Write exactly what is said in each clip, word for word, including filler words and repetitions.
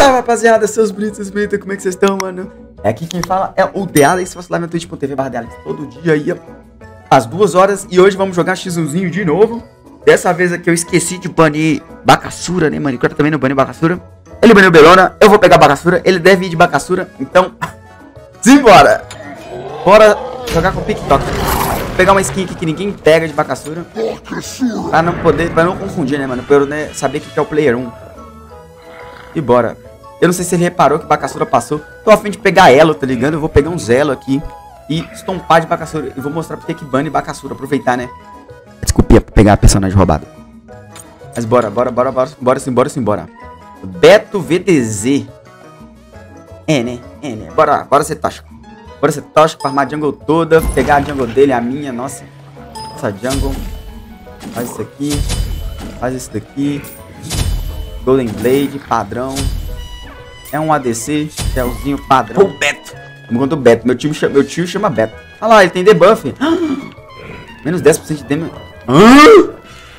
Salve, rapaziada, seus bonitos, seus bonitos, como é que vocês estão, mano? É aqui quem fala é o Dealex, se você lá na twitch ponto tv barra Dealex, todo dia aí, às duas horas, e hoje vamos jogar X um de novo. Dessa vez aqui eu esqueci de banir Bacassura, né, mano? Enquanto também não baniu Bacassura. Ele baniu Belona, eu vou pegar Bacassura, ele deve ir de Bacassura, então... Simbora! Bora jogar com o TikTok. Vou pegar uma skin aqui que ninguém pega de Bacassura. Pra não poder, pra não confundir, né, mano? Pra eu, né, saber que é o player um. E bora. Eu não sei se ele reparou que Bacassura passou. Tô a fim de pegar elo, tá ligado? Eu vou pegar um Zelo aqui e estompar de Bacassura. E vou mostrar porque que bane Bacassura. Aproveitar, né? Desculpa, pegar a personagem roubada. Mas bora, bora, bora, bora, bora sim, bora sim, bora. Beto V T Z. É, né? É, né? Bora, bora ser tóxico. Bora ser tóxico, farmar a jungle toda. Pegar a jungle dele, a minha, nossa. Essa jungle. Faz isso aqui. Faz isso daqui. Golden Blade, padrão. É um A D C, Cellzinho padrão. O Beto. Vamos contra o Beto. Meu, time chama, meu tio chama Beto. Olha lá, ele tem debuff. Menos dez por cento de damage. Ah!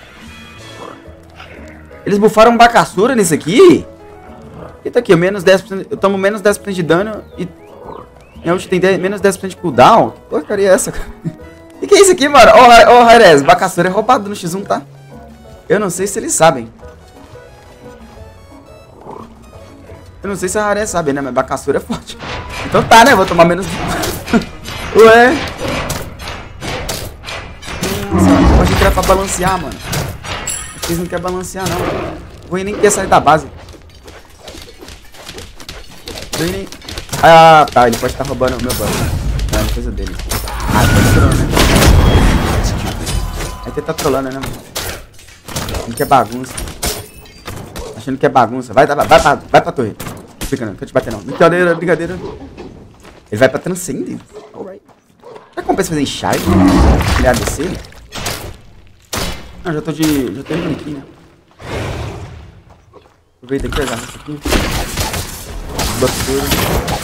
Eles bufaram Bacassura nesse aqui? Eita aqui, menos dez por cento. Eu tomo menos dez por cento de dano e... Minha ult tem dez, menos dez por cento de cooldown? Que porcaria é essa? O que, que é isso aqui, mano? Ô, oh, Harez, Bacassura é roubado no X um, tá? Eu não sei se eles sabem. Eu não sei se a Haré sabe, né? Mas Bacassura é forte. Então tá, né? Vou tomar menos... Ué? Nossa, pode entrar pra balancear, mano. Acho que eles não querem balancear, não. O Rui nem quer sair da base. O Rui nem... Ah, tá. Ele pode estar roubando o meu banco. Não, é coisa dele. Ah, tá trolando, né? Aí ele tá trolando, né, mano? Não quer bagunça. Achando que é bagunça. Vai, vai, vai, vai, pra, vai pra torre. Fica não, não quero te bater não. Brincadeira, brincadeira. Ele vai pra Transcendence. Alright. Já compensa fazer em Shard? Ele é A D C? Não, já tô de... Já tô indo aqui, né? Aproveita aqui, agarra isso aqui. Bota tudo.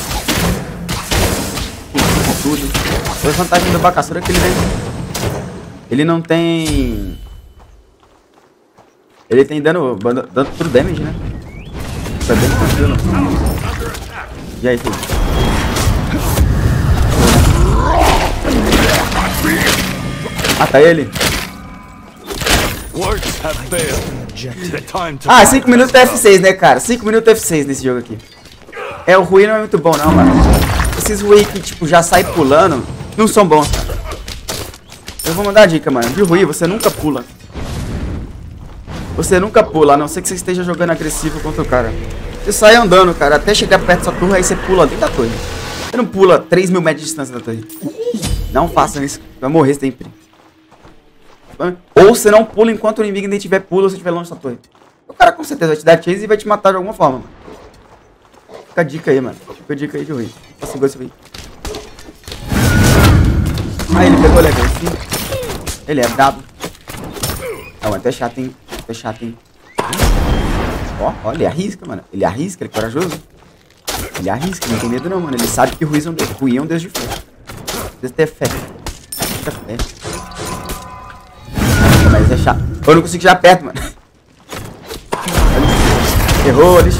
Tudo. A vantagem do Bacassura é que ele vem... Ele não tem... Ele tem dano, dano pro damage, né? Tá bem tranquilo. E aí, filho? Mata ele. Ah, cinco minutos F seis, né, cara? cinco minutos F seis nesse jogo aqui. É, o Rui não é muito bom, não, mano. Esses Rui que, tipo, já sai pulando, não são bons, cara. Eu vou mandar a dica, mano. De Rui, você nunca pula. Você nunca pula, a não ser que você esteja jogando agressivo contra o cara. Você sai andando, cara, até chegar perto da sua torre, aí você pula dentro da torre. Você não pula três mil metros de distância da torre. Não façam isso, vai morrer sempre. Ou você não pula enquanto o inimigo ainda estiver pula ou você estiver longe da torre. O cara com certeza vai te dar chase e vai te matar de alguma forma, mano. Fica a dica aí, mano. Fica a dica aí de ruim. Nossa, igual esse aí. Aí ele pegou level assim. Ele é brabo. Não, até chato, hein? Até chato, hein? Ó, ó, ele arrisca, mano. Ele arrisca, ele é corajoso. Ele arrisca, não tem medo não, mano. Ele sabe que o Rui é um Deus, Rui é um Deus de fé. Deus ter fé. Muita fé. Mas é chato. Eu não consigo chegar perto, mano. Errou, lixo.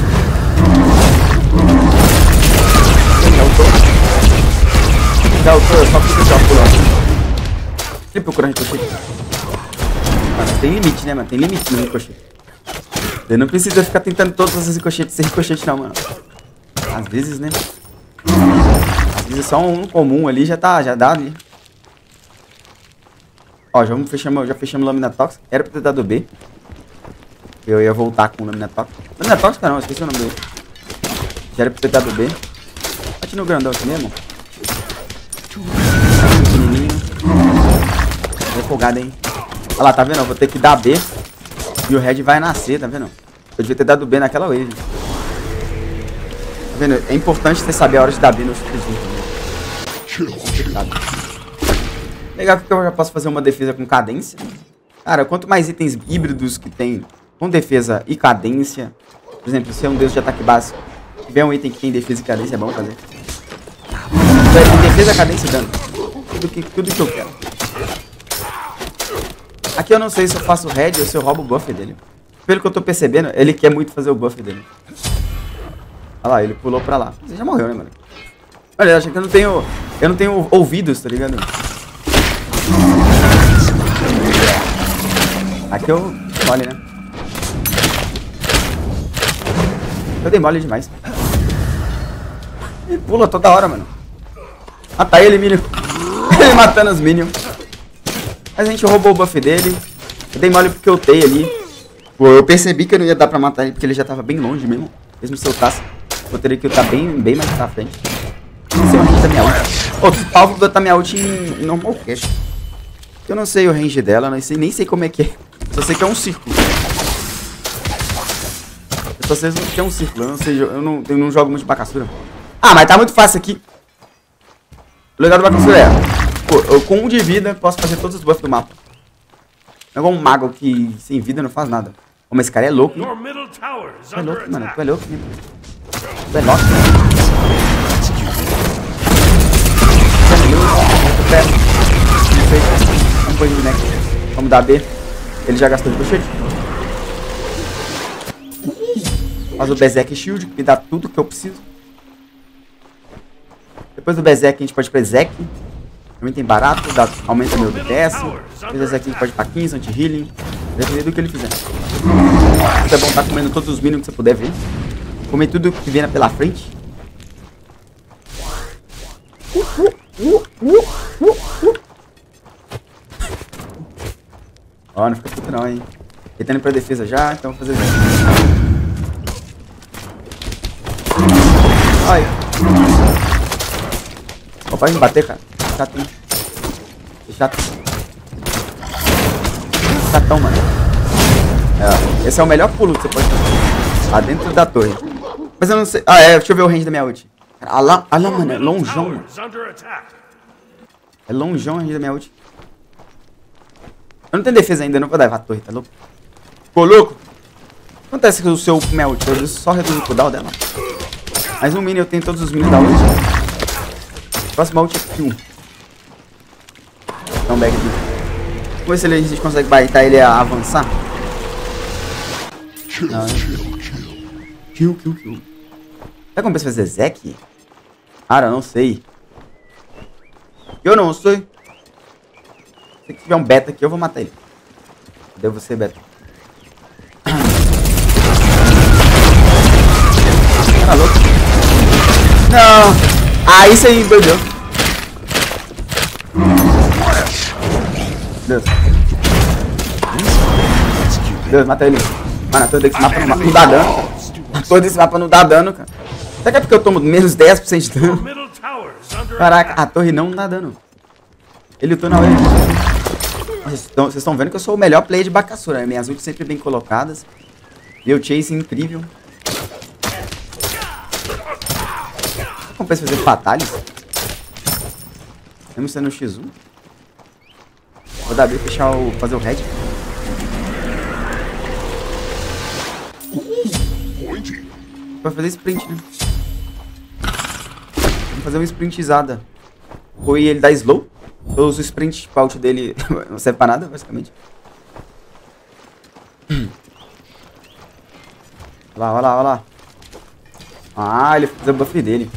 Já ultou. Já ultou, só fica já pulando. Ele procura ricochete. Mano, tem limite, né, mano? Tem limite no ricochete. Eu não preciso ficar tentando todas as ricochetes sem ricochete, não, mano. Às vezes, né? Às vezes só um comum ali já tá, já dá ali. Ó, já fechamos, já fechamos Lâmina Tóxica. Era pra ter dado B. Eu ia voltar com Lâmina Tóxica. Lâmina Tóxica não, esqueci o nome dele. Já era pra ter dado B. Bate no grandão aqui mesmo. Pequenininho. Tô empolgado, hein? Olha lá, tá vendo? Eu vou ter que dar B. E o Red vai nascer, tá vendo? Eu devia ter dado B naquela wave. Tá vendo? É importante você saber a hora de dar B no chute. Legal que eu já posso fazer uma defesa com cadência. Cara, quanto mais itens híbridos que tem com defesa e cadência. Por exemplo, se é um deus de ataque básico, tiver um item que tem defesa e cadência, é bom fazer. Então, defesa, cadência e dano. Tudo que, tudo que eu quero. Aqui eu não sei se eu faço red ou se eu roubo o buff dele. Pelo que eu tô percebendo, ele quer muito fazer o buff dele. Olha lá, ele pulou pra lá. Você já morreu, né, mano? Olha, eu acho que eu não tenho... Eu não tenho ouvidos, tá ligado? Aqui eu mole, né? Eu dei mole demais. Ele pula toda hora, mano. Ah, tá ele, Minion. Ele matando os Minions. Mas a gente roubou o buff dele. Eu dei mole porque eu ultei ali. Pô, eu percebi que eu não ia dar pra matar ele porque ele já tava bem longe mesmo. Mesmo se eu ultasse, eu teria que ultar bem, bem mais pra frente. Esse é o range da minha ult. Ô, tu palco botar minha ult em, em normal cash. Eu não sei o range dela, não sei, nem sei como é que é. Só sei que é um círculo. Eu só sei que é um círculo. Eu não sei, eu não, eu não jogo muito de Bakasura. Ah, mas tá muito fácil aqui. O legal do Bakasura é, pô, eu com um de vida posso fazer todos os buffs do mapa. Não é igual um mago que sem vida não faz nada. Ô, mas esse cara é louco, né? Tu é louco, mano. Tu é louco, né? Tu é louco. Vamos né? Vamos dar B. Ele já gastou de buchete. Faz o Berserk Shield, que me dá tudo que eu preciso. Depois do Berserk a gente pode ir pra Zek. Também tem barato, dá, aumenta meu D P S. Depois do Zek a gente pode ir pra quinze, anti-healing. Dependendo do que ele fizer. É bom estar comendo todos os minions que você puder ver. Comer tudo que vier pela frente. Ó, não fica puto não, hein. Ele tá indo pra defesa já, então vou fazer isso. Ai. Ó, pode me bater, cara. Chato, hein. Chato. Chatão, mano. É, esse é o melhor pulo que você pode fazer. Lá dentro da torre. Mas eu não sei... Ah, é. Deixa eu ver o range da minha ult. Olha lá, olha lá, mano. É longeão, mano. É longeão o range da minha ult. Eu não tenho defesa ainda. Não vou dar a torre, tá louco? Ficou louco? O que acontece com o seu minha ult? Eu só reduzo o cooldown dela. Mas no mini eu tenho todos os minions da ult. Próxima ult é kill. Dá um back aqui. Vamos ver se a gente consegue baitar ele a avançar. Não, né? Kill, kill, kill. Será que eu penso fazer Zek? Cara, não sei. Eu não sei. Se tiver um beta aqui, eu vou matar ele. Cadê você, beta? Tá louco? Não. Ah, isso aí, doideu. Deus. Deus, mata ele. Mano, todo esse mapa não, não dá dano. Todo esse mapa não dá dano, cara. Será que é porque eu tomo menos dez por cento de dano? Caraca, a torre não dá dano. Ele lutou na hora. Vocês estão vendo que eu sou o melhor player de Bakasura, né? Minhas ults sempre bem colocadas. Meu chase incrível. Compensa fazer fatales? Mesmo sendo no X um. Vou dar B e fechar o. Fazer o red. Vai fazer sprint, né? Vamos fazer uma sprintizada. Foi ele dar slow. Eu uso o sprint com a ult dele. Não serve pra nada, basicamente. Olha lá, olha lá, olha lá. Ah, ele fez o buff dele.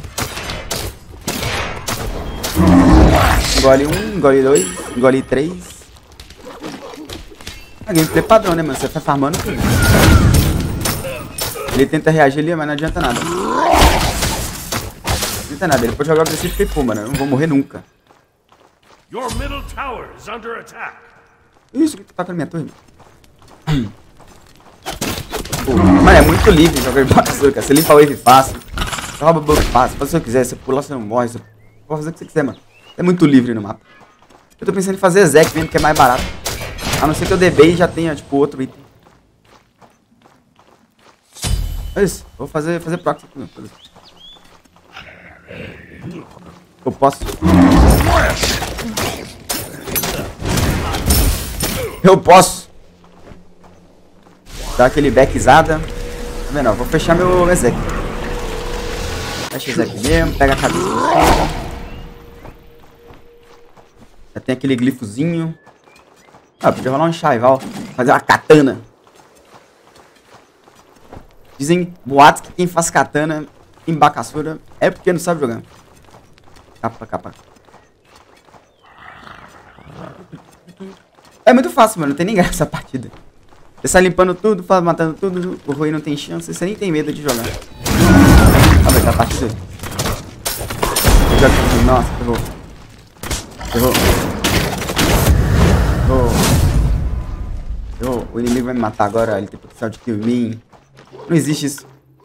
Engole um, engole dois, engole três. A gameplay padrão, né, mano? Você vai farmando tudo. Ele tenta reagir ali, mas não adianta nada. Não adianta nada, ele pode jogar agressivo e pô, mano. Eu não vou morrer nunca. Isso, que tu tá com a minha torre? Pô, mano, é muito livre jogar de Bakasura, cara. Você limpa a wave fácil. Você rouba buff fácil. Faz o que você quiser. Você pular, você não morre. Você pode fazer o que você quiser, mano. É muito livre no mapa. Eu tô pensando em fazer Zek mesmo, que é mais barato. A não ser que eu D B e já tenha, tipo, outro item. É isso. Vou fazer, fazer proc aqui, meu. Eu posso. Eu posso. Dar aquele backzada. Tá vendo? Vou fechar meu Zek. Fecha o Zek mesmo. Pega a cabeça do cima. Já tem aquele glifozinho. Ah, podia rolar um Shaival. Fazer uma katana. Dizem boatos que quem faz katana em Bacassura é porque não sabe jogar. Capa, capa. É muito fácil, mano. Não tem nem graça essa partida. Você sai limpando tudo, matando tudo. O Rui não tem chance. Você nem tem medo de jogar. Ah, vai tá a partida. Nossa, errou. Errou. Errou. Errou. O inimigo vai me matar agora. Ele tem potencial de kill em mim. Não existe isso.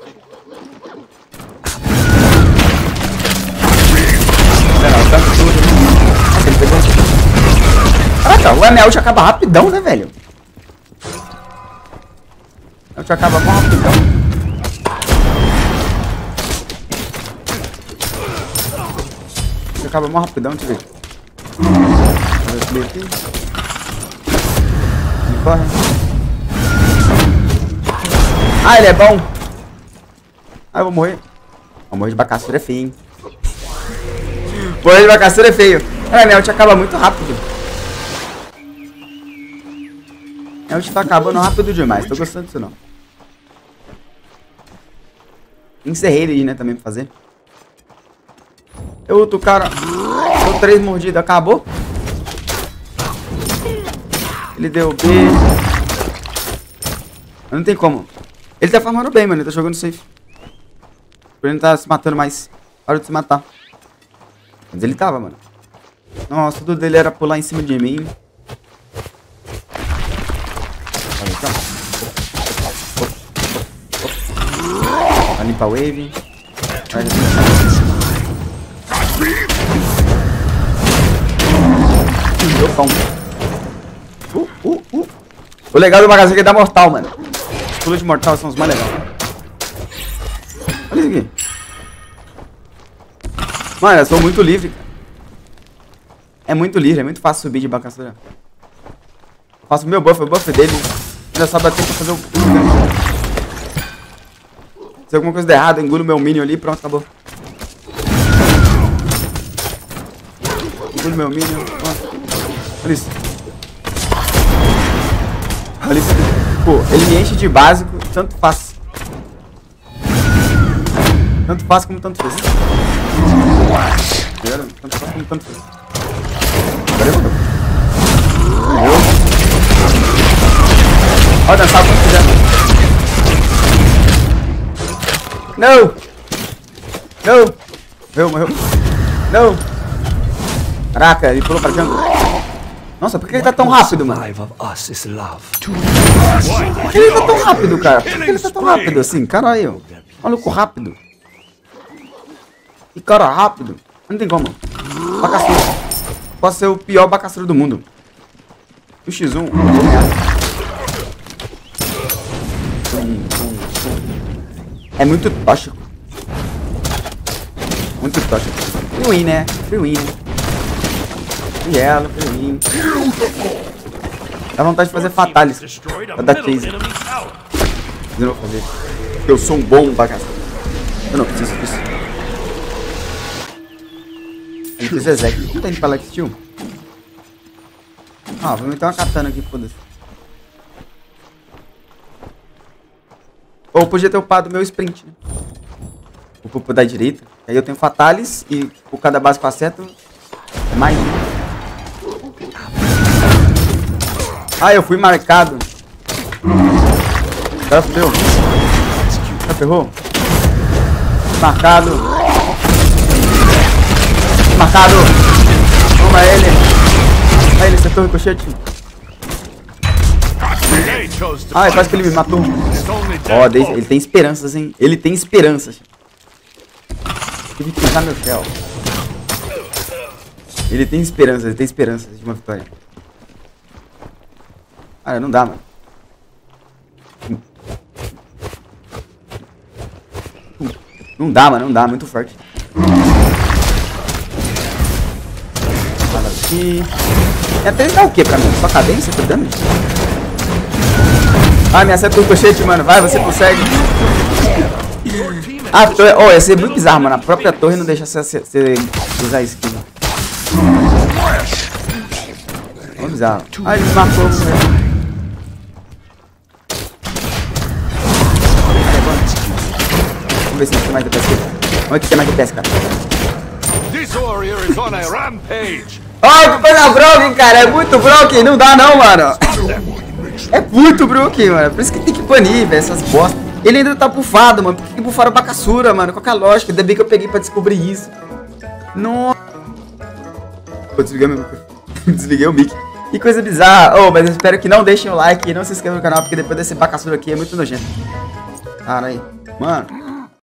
Não, tá tudo. Nossa, ele pegou. Caraca, o M L acaba rapidão, né, velho? O ult acaba com rapidão. O ult acaba mó rapidão, deixa eu ver. Vou ver aqui. Ele corre. Ah, ele é bom. Ah, eu vou morrer. Vou morrer de Bacassura é feio, hein? Morrer de Bacassura é feio. É, né? O ult acaba muito rápido. É, o ult tá acabando rápido demais. Tô gostando disso, não. Encerrei ele, né, também pra fazer. Eu outro cara. Deu três mordidas, acabou. Ele deu B. Não tem como. Ele tá farmando bem, mano. Ele tá jogando safe. Por ele não tá se matando mais. Para de se matar. Mas ele tava, mano. Nossa, tudo dele era pular em cima de mim. Olha, tá. Vai limpar a wave. Vai Deu pão. Uh, uh, uh. O legal do magazine é que dá mortal, mano. Os pulos de mortal são os mais legais. Olha isso aqui. Mano, eu sou muito livre, cara. É muito livre, é muito fácil subir de Bacassura. Faço o meu buff, o buff dele. Ainda só bater pra fazer o... Se alguma coisa der errado, eu engulo meu minion ali e pronto, acabou. Engulo meu minion, pronto. Olha isso. Olha isso. Pô, ele me enche de básico, tanto faz. Tanto faz como tanto fez. Tanto faz como tanto fez. Agora eu vou. Ó, dançar o quanto quiser. Não! Não! Morreu, morreu. Não! Caraca, ele pulou pra jungle. Nossa, por que ele tá tão rápido, mano? Por que ele tá tão rápido, cara? Por que ele tá tão rápido assim? Caralho. Maluco rápido. Que cara rápido. Não tem como. Bacassura. Pode ser o pior Bacassura do mundo. O X um. É muito tóxico. Muito tóxico. Free win, né? Free win. E ela, free win. Dá vontade de fazer fatalis. Pra dar chase. Eu não vou fazer. Porque eu sou um bom bagaço. Eu não preciso disso. Eu fiz Zezek. Não tá indo pra Lex Steel? Ah, vou meter uma katana aqui, foda-se. Ou podia ter upado o meu sprint, né? O pupo da direita. Aí eu tenho fatalis e por cada básico acerto é mais um. Ah, eu fui marcado. O cara fudeu. O cara ferrou. Marcado. Marcado. Toma ele. Aí ele acertou o ricochete. Ah, quase que ele me matou. Ó, oh, ele tem esperanças, hein? Ele tem esperanças. Tive que usar meu shell. Ele tem esperanças, ele tem esperanças de uma vitória. Cara, não dá, mano. Não dá, mano, não dá, muito forte. Fala aqui. E até ele dá o que pra mim? Só cadência, tá dando? Ah, me acerta o ricochete, mano. Vai, você consegue. Ah, torre... oh, ia ser muito bizarro, mano. A própria torre não deixa você, você usar skill. Muito bizarro. Ah, ele me matou, velho. Vamos ver se tem mais D P S. Vamos ver o que tem mais D P S, cara. Olha que coisa broken, cara. É muito broken. Não dá não, mano. É muito broken, mano. Por isso que tem que banir, velho, essas bostas. Ele ainda tá bufado, mano. Por que bufaram o Bakasura, mano? Qual que é a lógica? Ainda bem que eu peguei pra descobrir isso. Nossa. Vou desligar meu... Desliguei o mic. Que coisa bizarra. Oh, mas eu espero que não deixem o like e não se inscrevam no canal, porque depois desse Bakasura aqui é muito nojento. Cara aí. Mano.